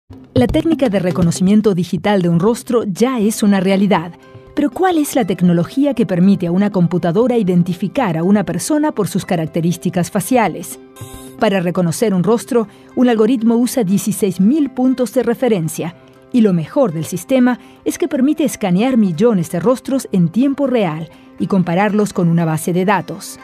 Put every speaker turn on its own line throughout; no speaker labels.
La técnica de reconocimiento digital de un rostro ya es una realidad. Pero ¿cuál es la tecnología que permite a una computadora identificar a una persona por sus características faciales? Para reconocer un rostro, un algoritmo usa 16.000 puntos de referencia. Y lo mejor del sistema es que permite escanear millones de rostros en tiempo real y compararlos con una base de datos.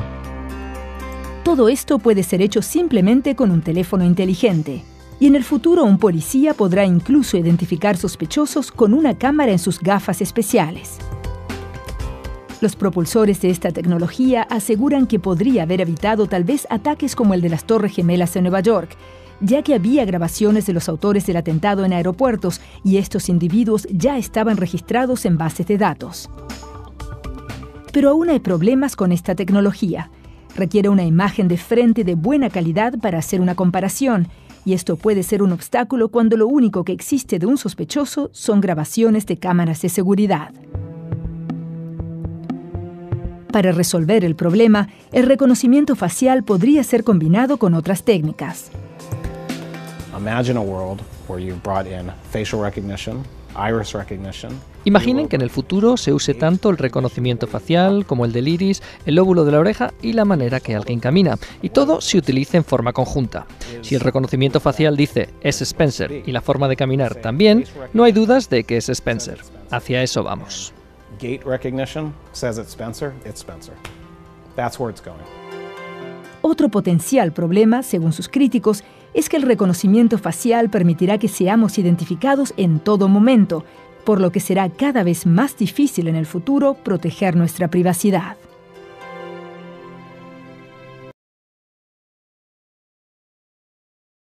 Todo esto puede ser hecho simplemente con un teléfono inteligente. Y en el futuro un policía podrá incluso identificar sospechosos con una cámara en sus gafas especiales. Los propulsores de esta tecnología aseguran que podría haber evitado tal vez ataques como el de las Torres Gemelas en Nueva York, ya que había grabaciones de los autores del atentado en aeropuertos y estos individuos ya estaban registrados en bases de datos. Pero aún hay problemas con esta tecnología. Requiere una imagen de frente de buena calidad para hacer una comparación, y esto puede ser un obstáculo cuando lo único que existe de un sospechoso son grabaciones de cámaras de seguridad. Para resolver el problema, el reconocimiento facial podría ser combinado con otras técnicas.
Imaginen que en el futuro se use tanto el reconocimiento facial como el del iris, el lóbulo de la oreja y la manera que alguien camina, y todo se utilice en forma conjunta. Si el reconocimiento facial dice «es Spencer» y la forma de caminar también, no hay dudas de que es Spencer. Hacia eso vamos.
Otro potencial problema, según sus críticos, es que el reconocimiento facial permitirá que seamos identificados en todo momento, por lo que será cada vez más difícil en el futuro proteger nuestra privacidad.